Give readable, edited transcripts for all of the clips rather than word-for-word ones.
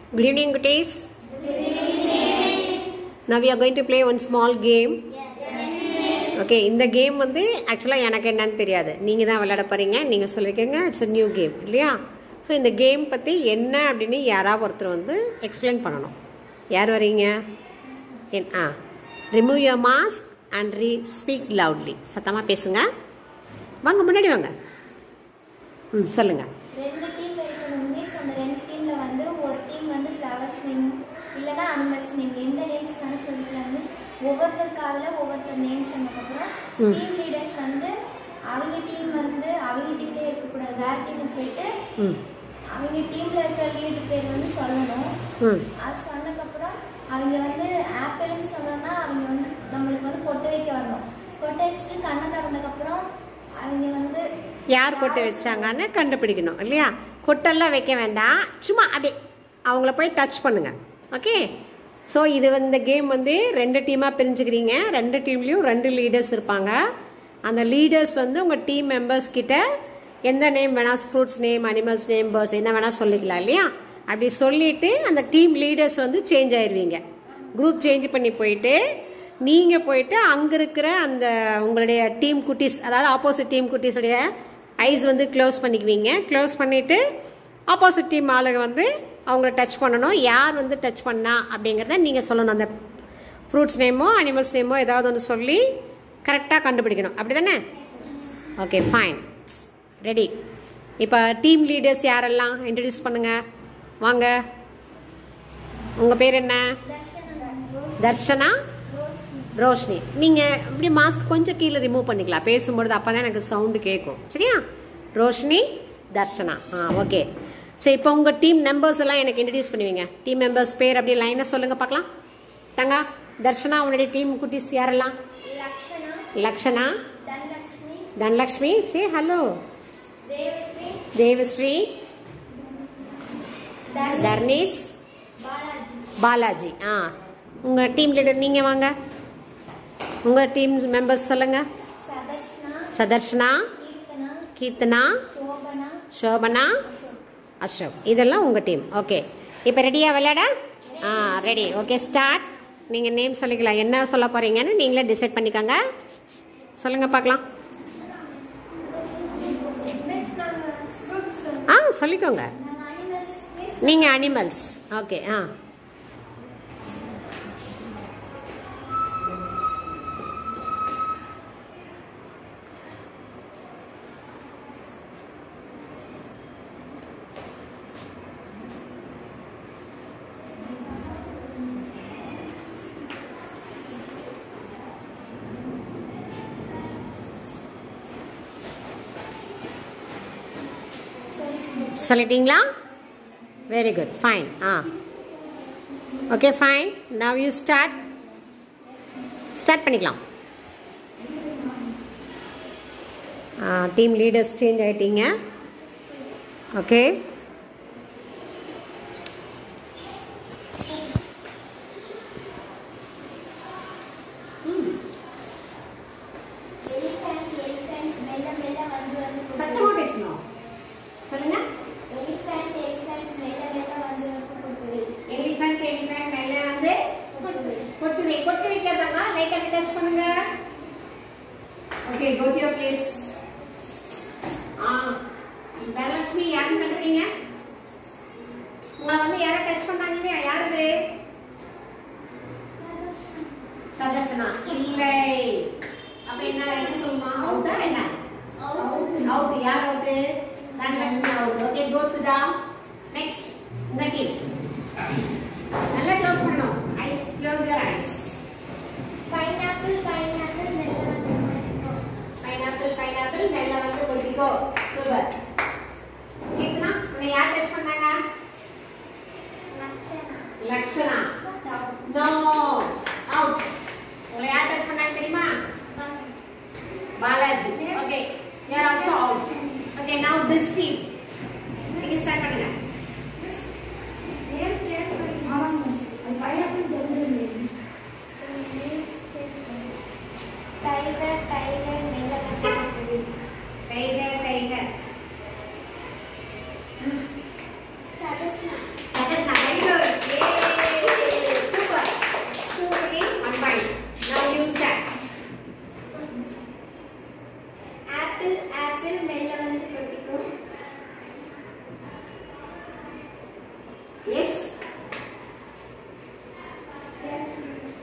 Good evening, goodies. Now we are going to play one small game. Okay, இந்த game வந்து ஆக்சுவலாக எனக்கு என்னன்னு தெரியாது, நீங்கள் தான் விளையாட போகிறீங்க. நீங்கள் சொல்லியிருக்கீங்க இட்ஸ் a நியூ கேம் இல்லையா? ஸோ இந்த கேம் பற்றி என்ன அப்படின்னு யாராவது ஒருத்தர் வந்து எக்ஸ்பிளைன் பண்ணணும். யார் வரீங்க? Remove your mask and speak loudly. சத்தமாக பேசுங்க. வாங்க முன்னாடி வாங்க. சொல்லுங்கள். ரெண்டு டீம் இருக்கணும் மிஸ். அந்த ரெண்டு டீம்ல வந்து ஒரு டீம் வந்து ஃப்ளவர்ஸ் நேம் இல்லைன்னா அனிமல்ஸ் நேம் எந்த நேம்ஸ் வேணும் சொல்லிக்கலாம் மிஸ். ஒவ்வொருத்தருக்காக ஒவ்வொருத்தர் நேம் சொன்னதுக்கப்புறம் டீம் லீடர்ஸ் வந்து அவங்க டீம்லேயே இருக்கக்கூடாது, வேற டீமுக்கு போயிட்டு அவங்க டீம்ல இருக்கிற லீடர் பேர் வந்து சொல்லணும். அது சொன்னதுக்கப்புறம் அவங்க வந்து ஆப்பிள்னு சொன்னோம்னா அவங்க வந்து நம்மளுக்கு வந்து பொட்டு வைக்க வரணும். பொட்டு வச்சுட்டு கண்ணை திறந்ததுக்கப்புறம் அவங்க வந்து யார் கொட்டை வச்சாங்கன்னு கண்டுபிடிக்கணும் இல்லையா? கொட்டெல்லாம் வைக்க வேண்டாம், சும்மா அப்படியே அவங்கள போய் டச் பண்ணுங்க. ஓகே, ஸோ இது இந்த கேம் வந்து ரெண்டு டீமாக பிரிஞ்சுக்கிறீங்க. ரெண்டு டீம்லேயும் ரெண்டு லீடர்ஸ் இருப்பாங்க. அந்த லீடர்ஸ் வந்து உங்கள் டீம் மெம்பர்ஸ் கிட்ட எந்த நேம் வேணால், fruits name, animals name, birds என்ன வேணால் சொல்லிக்கலாம் இல்லையா? அப்படி சொல்லிவிட்டு அந்த டீம் லீடர்ஸ் வந்து சேஞ்ச் ஆயிடுவீங்க. குரூப் சேஞ்ச் பண்ணி போயிட்டு நீங்கள் போயிட்டு அங்கே இருக்கிற அந்த உங்களுடைய டீம் குட்டீஸ், அதாவது ஆப்போசிட் டீம் குட்டீஸுடைய ஐஸ் வந்து க்ளோஸ் பண்ணிக்குவீங்க. க்ளோஸ் பண்ணிவிட்டு ஆப்போசிட் டீம் ஆளுங்க வந்து அவங்கள டச் பண்ணணும். யார் வந்து டச் பண்ணா அப்படிங்கிறத நீங்கள் சொல்லணும். அந்த ஃப்ரூட்ஸ் நேமோ அனிமல்ஸ் நேமோ ஏதாவது ஒன்று சொல்லி கரெக்டாக கண்டுபிடிக்கணும். அப்படி தானே? Okay, fine, ready. இப்போ டீம் லீடர்ஸ் யாரெல்லாம் இன்ட்ரடியூஸ் பண்ணுங்கள். வாங்க. உங்கள் பேர் என்ன? தர்ஷனா, ரோஷினி. நீங்கள் இப்படி மாஸ்க் கொஞ்சம் கீழே ரிமூவ் பண்ணிக்கலாம் பேசும்பொழுது, அப்போ தான் எனக்கு சவுண்டு கேட்கும். சரியா? ரோஷினி, தர்ஷனா. ஓகே. சரி, இப்போ உங்கள் டீம் மெம்பர்ஸ் எல்லாம் எனக்கு இன்ட்ரடியூஸ் பண்ணுவீங்க. டீம் மெம்பர்ஸ் பேர் அப்படியே லைனாக சொல்லுங்கள் பார்க்கலாம். தங்கா, தர்ஷனா, உன்னுடைய டீம் குட்டீஸ் யாரெல்லாம்? Lakshana, Dhanalakshmi, say hello. தேவஸ்ரீ, தர்னேஷ், பாலாஜி. உங்கள் டீம் லீடர் நீங்கள் வாங்க. உங்கள் டீம் மெம்பர்ஸ் சொல்லுங்கள். சதர்ஷனா, கீர்த்தனா, சோபனா, அஷ்ரப். இதெல்லாம் உங்கள் டீம். ஓகே, இப்போ ரெடியாக விளையாட? ரெடி. Okay, start. நீங்கள் நேம் சொல்லிக்கலாம். என்ன சொல்ல போகிறீங்கன்னு நீங்களே டிசைட் பண்ணிக்கோங்க. சொல்லுங்கள் பார்க்கலாம். சொல்லிக்கோங்க. நீங்கள் அனிமல்ஸ். ஓகே. சொல்லிட்டீங்களா? Very good, fine. Okay, fine. Now you start பண்ணிக்கலாம். டீம் லீடர்ஸ் சேஞ்ச் ஆகிட்டீங்க. ஓகே, சத்தமாக பேசணும். சொல்லுங்க. எலிஃபண்ட் மேல வந்து கொட்டு வைக்காதங்க. லைட்டா டச் பண்ணுங்க. Okay, go to your place. Dhanalakshmi யாருன்னு கண்டுறீங்க? உங்களை வந்து யாரை டச் பண்ணாங்க இல்லையா? யார் அது? சதர்ஷனா இல்லை. அப்ப என்ன சொல்லுமா? அவுட்டா என்ன? அவுட். யார் out? Dhanalakshmi out. Okay, go sit down. Next இந்த டீம். நல்லா க்ளோஸ் பண்ணணும். Eyes, close your eyes. Pineapple மேல வந்து கொட்டிக்கோ. சூப்பர். கீர்த்தனா, உன்னை யார் டச் பண்ணாங்க? லக்ஷனா. No, out. உங்களை யார் டச் பண்ணாங்க தெரியுமா? Balaji. Okay, you are also out. Okay, now this team. நீங்க ஸ்டார்ட் பண்ணுங்க. Tiger. Sudharshana. Very good.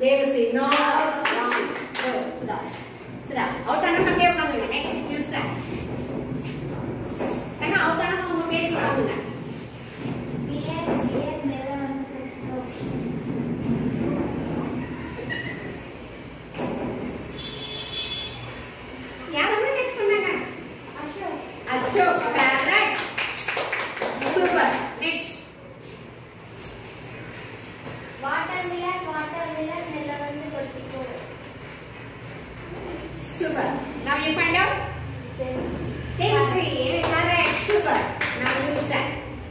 Devashree no wrong Sudha Sudha out ஆனா அப்படியே உட்காந்துங்க நெக்ஸ்ட் யூ ஸ்டார்ட் ஏன்னா அவுட் ஆனா உங்க பேச உட்காந்துங்க பியர் மேல வந்து யாரும் நெக்ஸ்ட் பண்ணாங்க Ashok Ashok correct super next watermelon மேல வந்து கொட்டிக்கோ super now you find out Devasri correct super now you start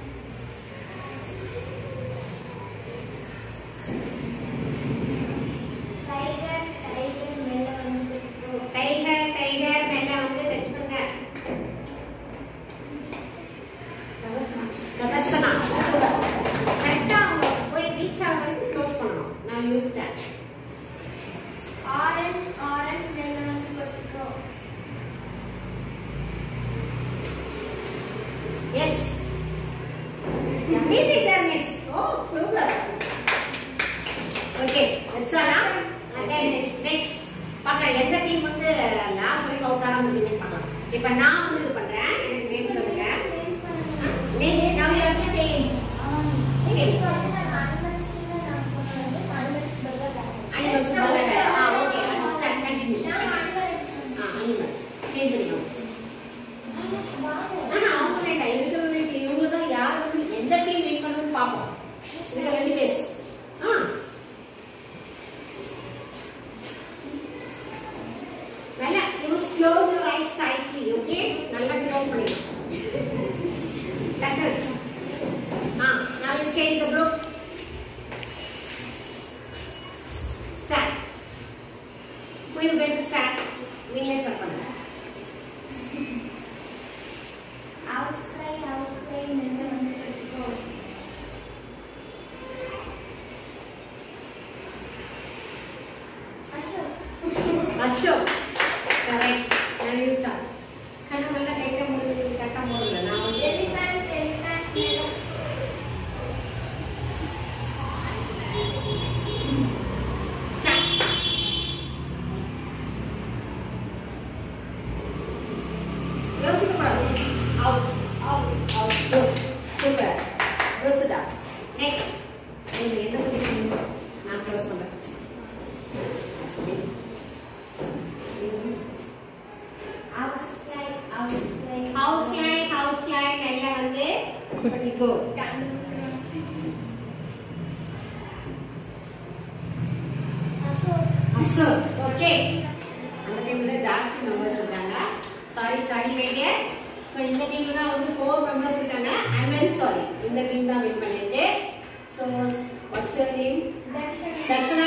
tiger மேல வந்து டச் பண்ணுங்க தவசனா super கரெக்ட்டா போய் ரீச் ஆக வரைக்கும் க்ளோஸ் பண்ணனும் now you start ஆரஞ்சு மேல வந்து கொட்டிக்கோ yes amazing there miss oh super okay that's all okay next பார்க்கலாம் எந்த டீம் வந்து லாஸ்ட் வரைக்கும் அவுட் ஆகாம முடியும்னு பார்க்கலாம் இப்போ நான் வந்து இது பண்றேன் எனக்கு நேம் சொல்லுங்க name now you have to change animals burger okay understand continue animal change பண்ணிக்கணும் அவங்க வேண்டாம் இருக்கிறது இவங்க தான் யார் வந்து எந்த டீம் வின் பண்ணணும்னு பார்ப்போம் இதுக்கு ரெண்டு பேஸ் நல்லா use close your eyes tightly okay நல்லா க்ளோஸ் பண்ணிக்கணும் டக்கர் now you change the group start who is going to start நீங்களே ஸ்டார்ட் பண்ணுங்க house fly மேல வந்து கொட்டிக்கோ Ashok correct now you start கண்ணு நல்லா டைட்டா மூடுங்க கரெக்டா மூடுங்க நான் வந்து elephant மேல start யோசிக்க கூடாது out good super good Sudha next நீங்க எந்த பொசிஷன் நான் க்ளோஸ் பண்றேன் house fly மேல வந்து கொட்டிக்கோ அசோக் ஓகே அந்த டீம்ல ஜாஸ்தி மெம்பர்ஸ் இருக்காங்க சாரி மேடியா சோ இந்த டீம்ல தான் வந்து 4 மெம்பர்ஸ் இருக்காங்க ஐ அம் வெரி சாரி இந்த டீம் தான் வின் பண்ணிருக்கு so what's your name Darshana